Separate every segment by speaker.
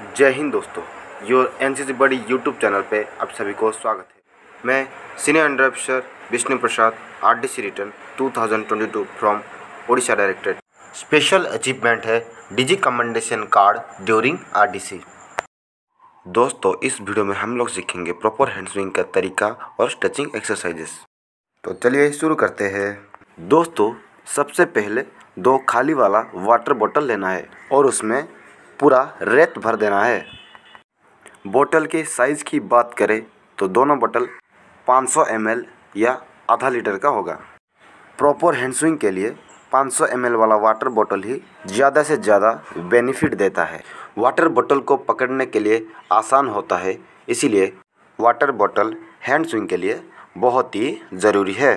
Speaker 1: जय हिंद दोस्तों, your NCC buddy YouTube channel पे आप सभी को स्वागत है। मैं senior under officer Vishnu Prasad, RDC return 2022 from Odisha directorate. Special achievement है DG commendation card during RDC. दोस्तों, इस वीडियो में हम लोग सीखेंगे प्रॉपर हैंड स्विंग का तरीका और स्ट्रेचिंग एक्सरसाइजेस। तो चलिए शुरू करते हैं। दोस्तों, सबसे पहले 2 खाली वाला वाटर बोतल लेना है और उसमें पूरा रेत भर देना है। बोतल के साइज़ की बात करें तो दोनों बोतल 500 ml या आधा लीटर का होगा। प्रॉपर हैंड स्विंग के लिए 500 ml वाला वाटर बोतल ही ज़्यादा से ज़्यादा बेनिफिट देता है। वाटर बोतल को पकड़ने के लिए आसान होता है, इसीलिए वाटर बोतल हैंड स्विंग के लिए बहुत ही ज़रूरी है।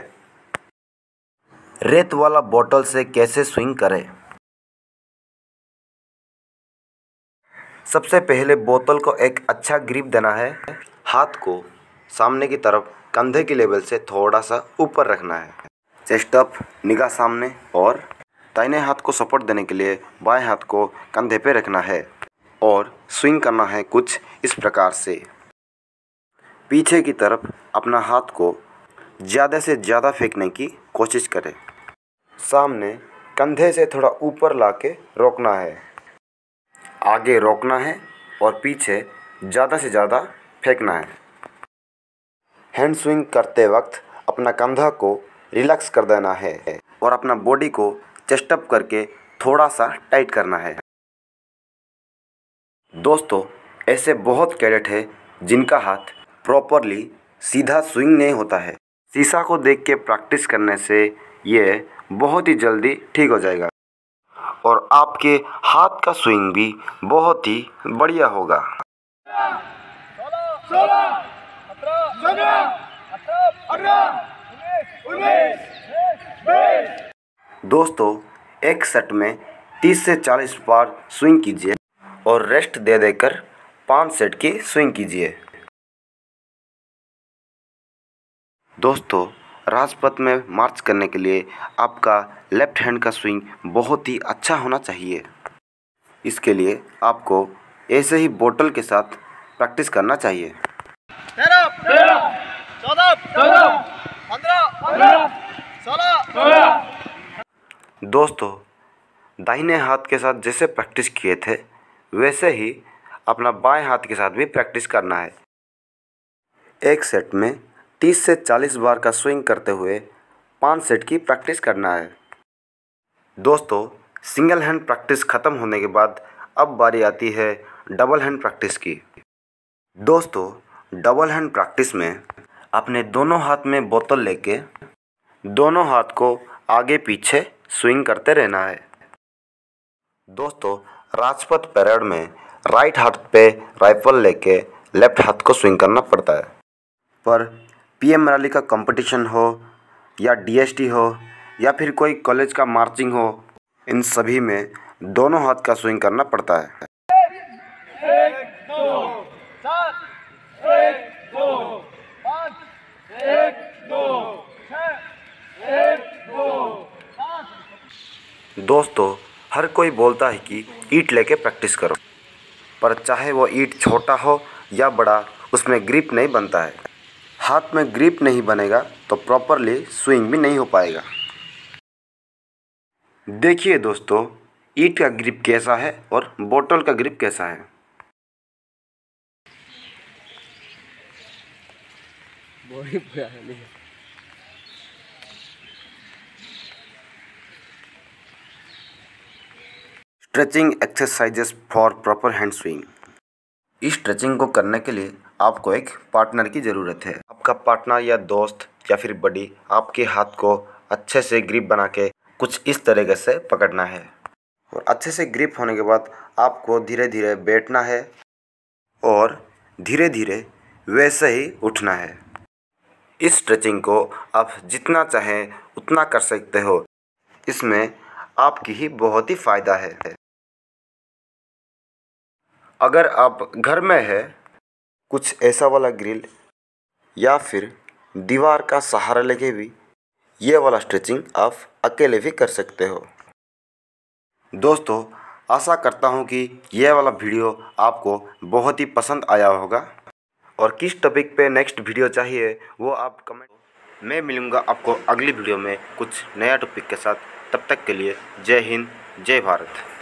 Speaker 1: रेत वाला बोतल से कैसे स्विंग करें? सबसे पहले बोतल को एक अच्छा ग्रिप देना है। हाथ को सामने की तरफ कंधे के लेवल से थोड़ा सा ऊपर रखना है। चेस्ट अप, निगाह सामने, और दाहिने हाथ को सपोर्ट देने के लिए बाएं हाथ को कंधे पे रखना है और स्विंग करना है कुछ इस प्रकार से। पीछे की तरफ अपना हाथ को ज़्यादा से ज़्यादा फेंकने की कोशिश करें। सामने कंधे से थोड़ा ऊपर लाके रोकना है, आगे रोकना है और पीछे ज़्यादा से ज़्यादा फेंकना है। हैंड स्विंग करते वक्त अपना कंधा को रिलैक्स कर देना है और अपना बॉडी को चेस्ट अप करके थोड़ा सा टाइट करना है। दोस्तों, ऐसे बहुत कैडेट हैं जिनका हाथ प्रॉपरली सीधा स्विंग नहीं होता है। शीशा को देख के प्रैक्टिस करने से ये बहुत ही जल्दी ठीक हो जाएगा और आपके हाथ का स्विंग भी बहुत ही बढ़िया होगा। दोस्तों, एक सेट में 30 से 40 बार स्विंग कीजिए और रेस्ट दे देकर 5 सेट की स्विंग कीजिए। दोस्तों, राजपथ में मार्च करने के लिए आपका लेफ्ट हैंड का स्विंग बहुत ही अच्छा होना चाहिए। इसके लिए आपको ऐसे ही बोतल के साथ प्रैक्टिस करना चाहिए।
Speaker 2: 13, 14, 15, 16।
Speaker 1: दोस्तों, दाहिने हाथ के साथ जैसे प्रैक्टिस किए थे वैसे ही अपना बाएं हाथ के साथ भी प्रैक्टिस करना है। एक सेट में 30 से 40 बार का स्विंग करते हुए 5 सेट की प्रैक्टिस करना है। दोस्तों, सिंगल हैंड प्रैक्टिस ख़त्म होने के बाद अब बारी आती है डबल हैंड प्रैक्टिस की। दोस्तों, डबल हैंड प्रैक्टिस में अपने दोनों हाथ में बोतल लेके दोनों हाथ को आगे पीछे स्विंग करते रहना है। दोस्तों, राजपथ परेड में राइट हाथ पे राइफल लेके लेफ्ट हाथ को स्विंग करना पड़ता है, पर पीएम रैली का कंपटीशन हो या डीएसटी हो या फिर कोई कॉलेज का मार्चिंग हो, इन सभी में दोनों हाथ का स्विंग करना पड़ता है।
Speaker 2: 1, 2, 7, 1, 2, 5, 1, 2, 6, 1, 2, 7।
Speaker 1: दोस्तों, हर कोई बोलता है कि ईंट लेके प्रैक्टिस करो, पर चाहे वो ईंट छोटा हो या बड़ा, उसमें ग्रिप नहीं बनता है। हाथ में ग्रिप नहीं बनेगा तो प्रॉपरली स्विंग भी नहीं हो पाएगा। देखिए दोस्तों, ईंट का ग्रिप कैसा है और बोतल का ग्रिप कैसा है। Stretching exercises for proper hand swing. इस स्ट्रेचिंग को करने के लिए आपको एक पार्टनर की ज़रूरत है। आपका पार्टनर या दोस्त या फिर बडी आपके हाथ को अच्छे से ग्रिप बना के कुछ इस तरीके से पकड़ना है और अच्छे से ग्रिप होने के बाद आपको धीरे धीरे बैठना है और धीरे धीरे वैसे ही उठना है। इस स्ट्रेचिंग को आप जितना चाहें उतना कर सकते हो, इसमें आपकी ही बहुत ही फ़ायदा है। अगर आप घर में है, कुछ ऐसा वाला ग्रिल या फिर दीवार का सहारा लेके भी ये वाला स्ट्रेचिंग आप अकेले भी कर सकते हो। दोस्तों, आशा करता हूँ कि यह वाला वीडियो आपको बहुत ही पसंद आया होगा। और किस टॉपिक पे नेक्स्ट वीडियो चाहिए वो आप कमेंट। मैं मिलूँगा आपको अगली वीडियो में कुछ नया टॉपिक के साथ। तब तक के लिए जय हिंद, जय भारत।